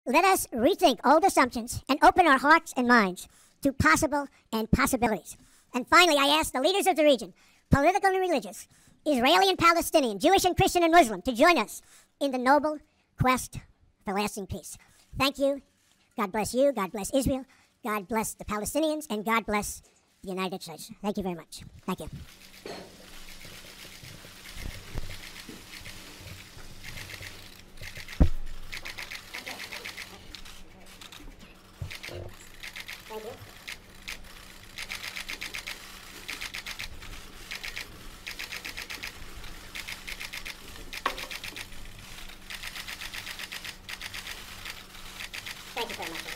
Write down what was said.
Let us rethink old assumptions and open our hearts and minds to possible and possibilities. And finally, I ask the leaders of the region, political and religious, Israeli and Palestinian, Jewish and Christian and Muslim, to join us in the noble quest for lasting peace. Thank you. God bless you. God bless Israel. God bless the Palestinians. And God bless the United States. Thank you very much. Thank you. Thank you. Thank you very much.